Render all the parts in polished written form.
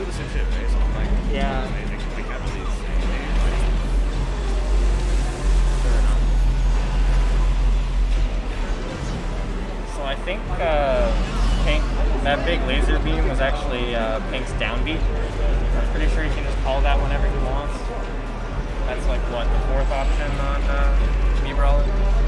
do the same shit, right? So I'm like, yeah. Amazing. I can't really say So I think Pink, that big laser beam was actually Pink's downbeat. I'm pretty sure he can just call that whenever he wants. That's like what, the fourth option on me brawler.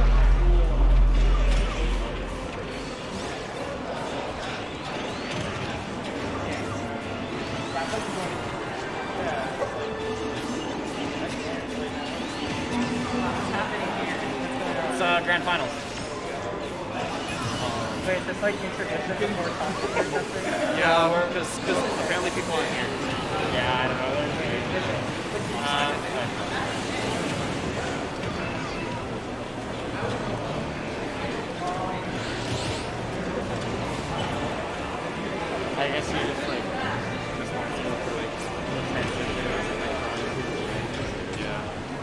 It's grand finals. Wait, is this like introduction or something? yeah, because apparently people aren't here. Yeah, I don't know. I guess you just like responsible for like the transition or something. Yeah.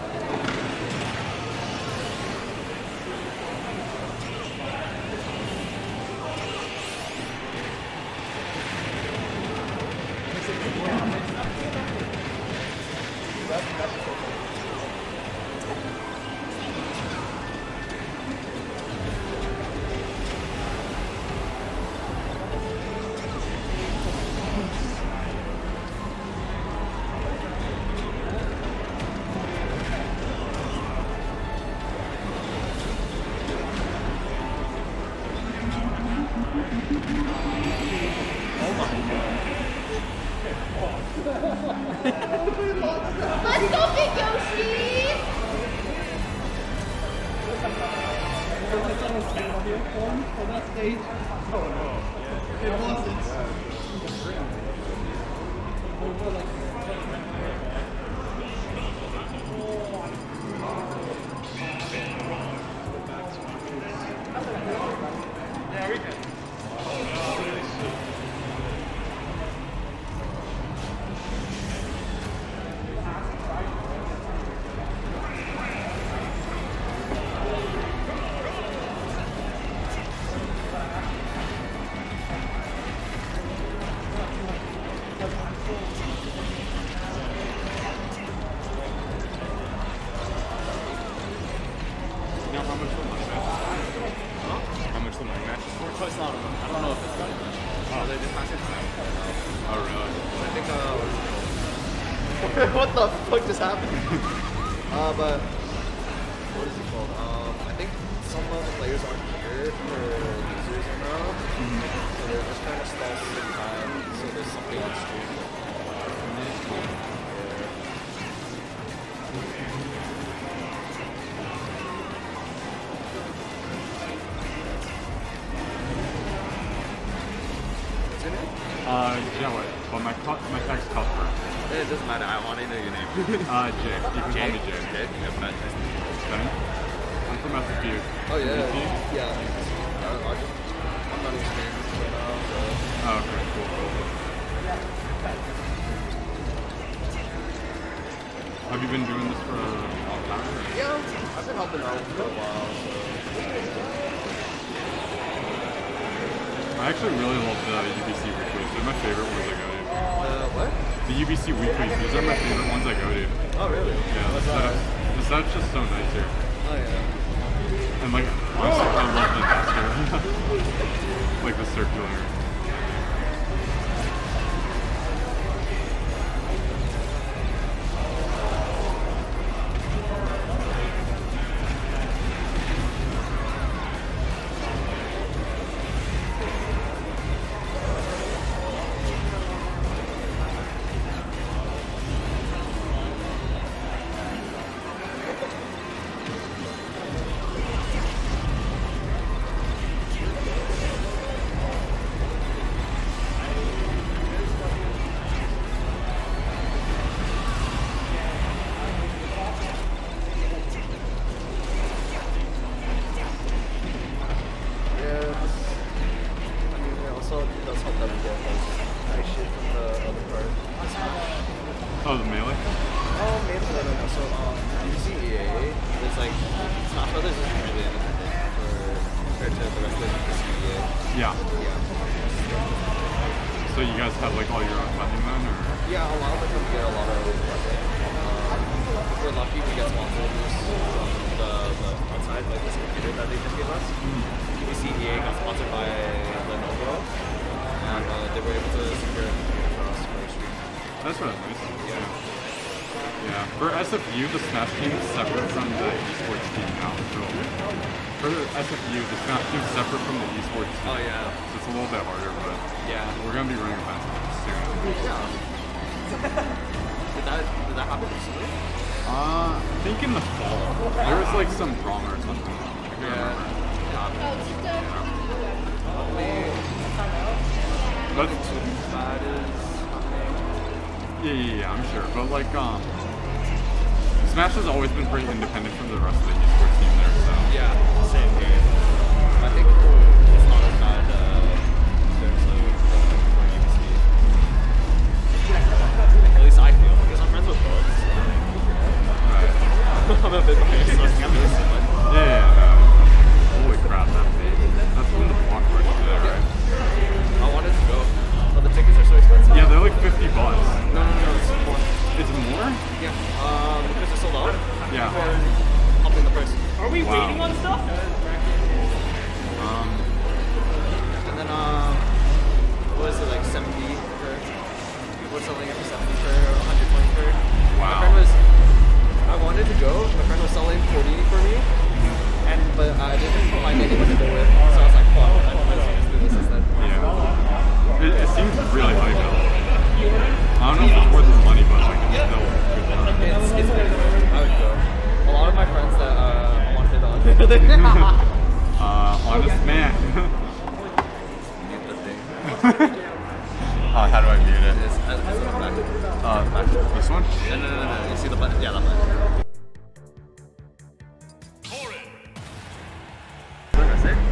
Let's go, Big Yoshi! On that stage. Oh no. It wasn't. Yeah, we can. What the fuck just happened? But what is it called? I think some of the players aren't here for users right now, so they're just trying to stall some time. So there's something on stream. What's your name? Jelly. Well, my tag's Cuthbert. It doesn't matter. I want to know your name. Jay. You can call me Jay. Jay? Yeah, but nice to meet you. Thanks. I'm from SFU. Oh yeah. UBC? Yeah. I'm not experienced right now, so. Oh, okay, cool. Have you been doing this for a long time? Or? Yeah, I've been helping out for a while, so. I actually really love the UBC weeklies. They're my favorite ones I go to. What? The UBC weeklies, these are my favorite ones I go to. Oh, really? Yeah, the setup's just so nice here. Oh, yeah. And like, honestly, I love the basket. Like the circular. Oh, the melee? Oh, maybe no. So, UBCEA is like, Smash Brothers is really independent compared to the rest of UBCEA. Yeah. So you guys have like all your own funding then, or? Yeah, a lot of the time we get a lot of funding. If we're lucky, we get sponsors from the outside, like this computer that they just gave us. UBCEA got sponsored by Lenovo, and they were able to secure a computer for us for the stream. That's really nice. Yeah. Yeah. For SFU, the Smash team is separate from the esports team now. So for the SFU, the Smash team is separate from the esports team. Oh yeah. So it's a little bit harder, but Yeah. we're gonna be running events soon. Yeah. Did that happen recently? I think in the fall. There was like some drama or something. Yeah. But That is yeah, I'm sure. But like, Smash has always been pretty independent from the rest of the esports team there, so. yeah, same here. I think it's not as bad seriously for UBC. At least I feel, because I'm friends with both. Right. I'm a bit biased, so I think I'm really similar. Yeah. Holy crap, that big. That's from the block right there, right? I wanted to go, but the tickets are so expensive. Yeah, they're like $50. No, it's more. It's more? Yeah, because it's sold out. Yeah. Or up in the price. Are we waiting on stuff? And then, what is it, like 70 per? We're selling it for 70 per, 120 per. Wow. My friend was, I wanted to go, my friend was selling 40 for me, but I didn't find anyone to go with, so I was like, fuck, let's just do this instead. Yeah. It seems really high though. I don't know if it's worth the money, but like, it's still good time. It's pretty good. I would go. A lot of my friends that I want to hit on. Honest man. Mute the thing. How do I mute it? It's back. This one? No. You see the button? Yeah, that button. What did I say?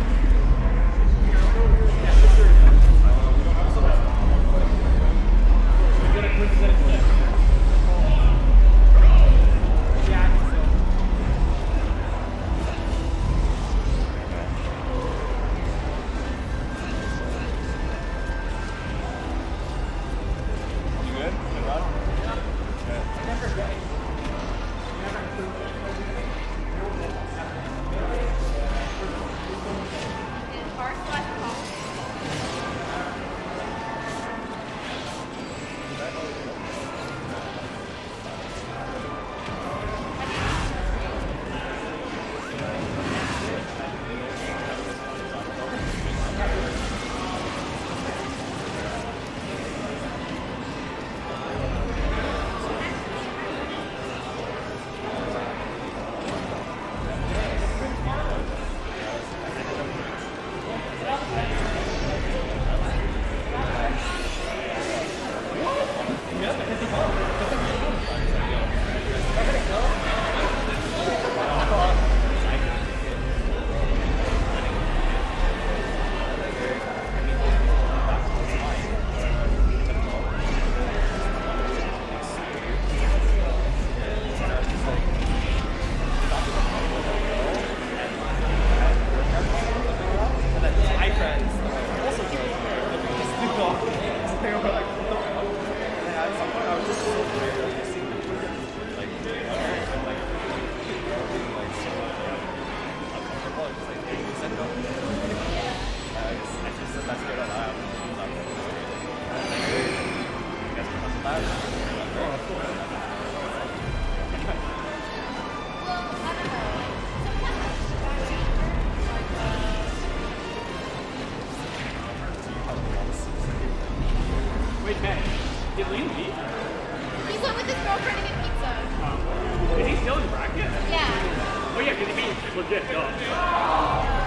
Wait, man. Did Liam leave? He's went with his girlfriend to get pizza. Is he still in the bracket? Yeah. Oh yeah, because he beat legit, duh.